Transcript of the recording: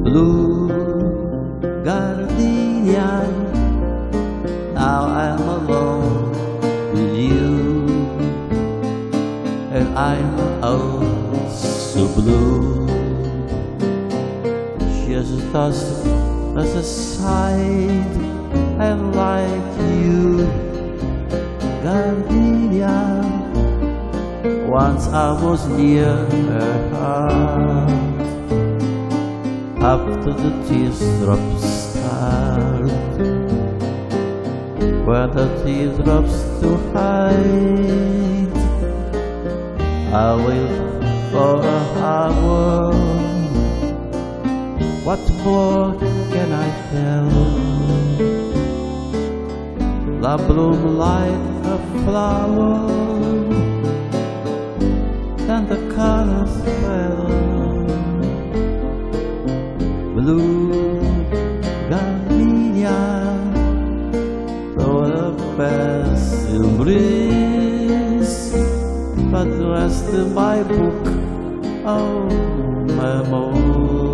blue gardenia. Now I'm alone with you, and I'm oh so blue. Just as a side, I like you, gardenia. Once I was near her heart, after the teardrops start, where the teardrops to hide, I wait for a hour. What more can I tell? Love bloom like a flower, and the colors fell. Blue gardenia, though a passing breeze, but the rest of my book, oh, memory.